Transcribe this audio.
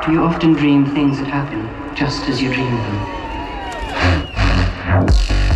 You often dream things that happen just as you dream them.